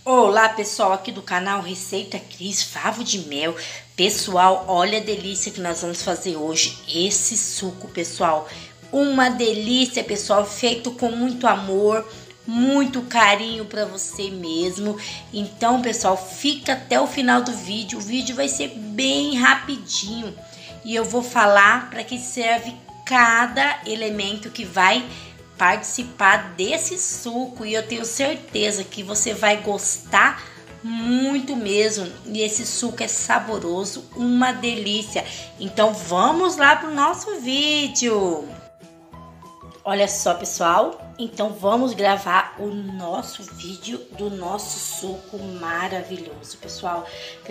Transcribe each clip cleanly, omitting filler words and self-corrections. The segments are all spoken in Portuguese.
Olá pessoal, aqui do canal Receita Cris, favo de mel. Pessoal, olha a delícia que nós vamos fazer hoje, esse suco, pessoal. Uma delícia, pessoal, feito com muito amor, muito carinho para você mesmo. Então, pessoal, fica até o final do vídeo. O vídeo vai ser bem rapidinho e eu vou falar para que serve cada elemento que vai participar desse suco, e eu tenho certeza que você vai gostar muito mesmo. E esse suco é saboroso, uma delícia. Então vamos lá pro nosso vídeo. Olha só, pessoal, então vamos gravar o nosso vídeo do nosso suco maravilhoso, pessoal.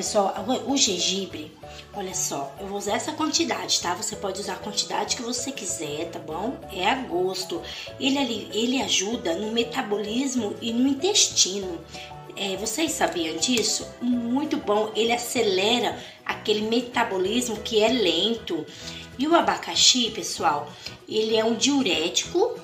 O gengibre, olha só, eu vou usar essa quantidade, tá? Você pode usar a quantidade que você quiser, tá bom? É a gosto. Ele ajuda no metabolismo e no intestino. Vocês sabiam disso? Muito bom, ele acelera aquele metabolismo que é lento. E o abacaxi, pessoal, ele é um diurético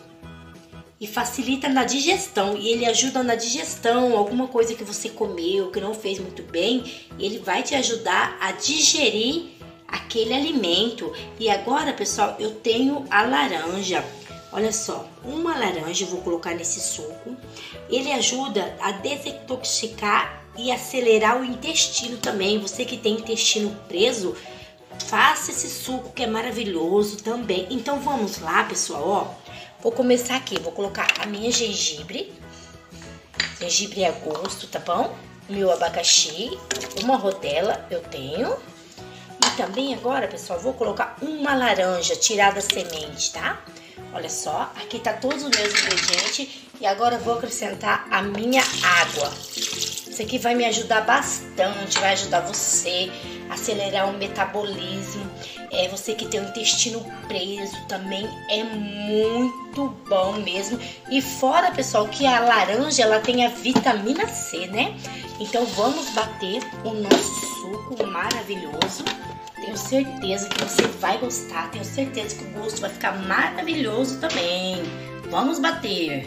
e facilita na digestão. E ele ajuda na digestão, alguma coisa que você comeu, que não fez muito bem, ele vai te ajudar a digerir aquele alimento. E agora, pessoal, eu tenho a laranja. Olha só, uma laranja eu vou colocar nesse suco. Ele ajuda a desintoxicar e acelerar o intestino também. Você que tem intestino preso, faça esse suco que é maravilhoso também. Então vamos lá, pessoal, ó. Vou começar aqui, vou colocar a minha gengibre. Gengibre é a gosto, tá bom? Meu abacaxi, uma rodela eu tenho. E também agora, pessoal, vou colocar uma laranja tirada da semente, tá? Olha só, aqui tá todos os meus ingredientes. E agora eu vou acrescentar a minha água. Isso aqui vai me ajudar bastante, vai ajudar você a acelerar o metabolismo. Você que tem o intestino preso também é muito bom mesmo. E fora, pessoal, que a laranja ela tem a vitamina C, né? Então vamos bater o nosso suco maravilhoso. Tenho certeza que você vai gostar, tenho certeza que o gosto vai ficar maravilhoso também. Vamos bater.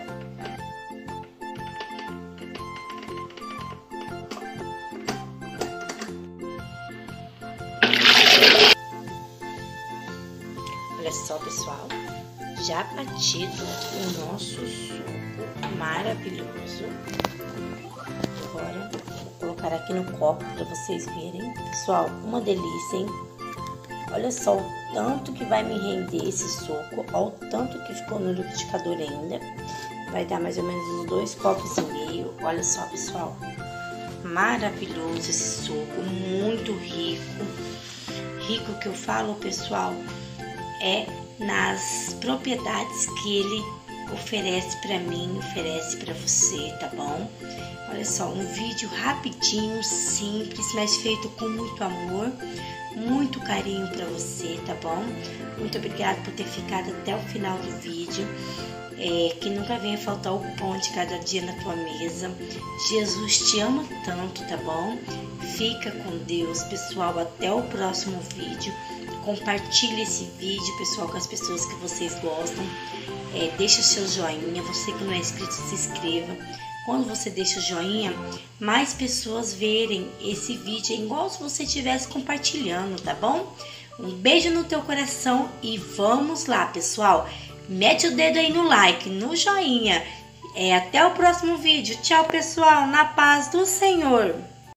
Olha só, pessoal, já batido o nosso suco maravilhoso. Agora vou colocar aqui no copo para vocês verem. Pessoal, uma delícia, hein? Olha só o tanto que vai me render esse suco, olha o tanto que ficou no liquidificador ainda. Vai dar mais ou menos uns 2 copos e meio. Olha só, pessoal, maravilhoso esse suco, muito rico. Rico que eu falo, pessoal, é nas propriedades que ele oferece para mim, oferece para você, tá bom? Olha só, um vídeo rapidinho, simples, mas feito com muito amor, muito carinho para você, tá bom? Muito obrigada por ter ficado até o final do vídeo. Que nunca venha faltar o pão de cada dia na tua mesa. Jesus te ama tanto, tá bom? Fica com Deus, pessoal, até o próximo vídeo. Compartilhe esse vídeo, pessoal, com as pessoas que vocês gostam. Deixa o seu joinha, você que não é inscrito, se inscreva. Quando você deixa o joinha, mais pessoas verem esse vídeo, igual se você estivesse compartilhando, tá bom? Um beijo no teu coração e vamos lá, pessoal. Mete o dedo aí no like, no joinha. Até o próximo vídeo. Tchau, pessoal. Na paz do Senhor.